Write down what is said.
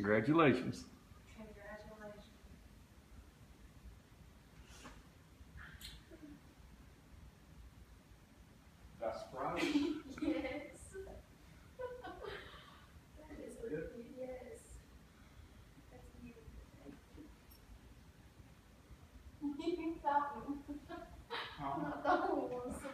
Congratulations. Congratulations. That's right. Yes. That is Good. yes. That's beautiful. You thought I'm not the only one.